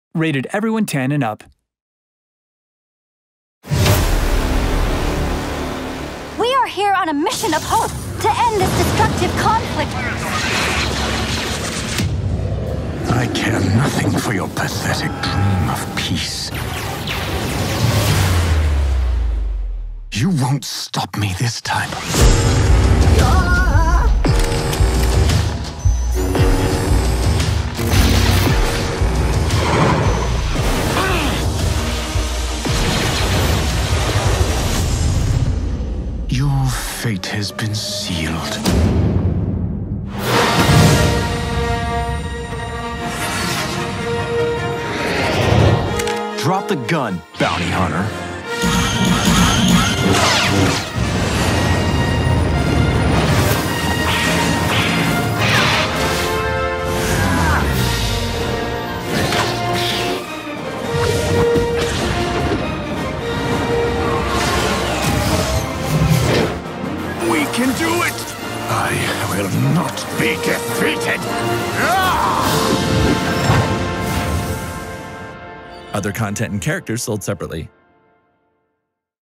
Rated everyone 10 and up. We are here on a mission of hope to end this destructive conflict. I care nothing for your pathetic dream of peace. You won't stop me this time. Your fate has been sealed. Drop the gun, bounty hunter. We can do it! I will not be defeated! Other content and characters sold separately.